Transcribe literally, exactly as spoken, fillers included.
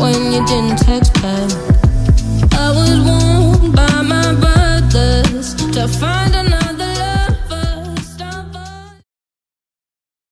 when you didn't text back. I was warned by my brothers to find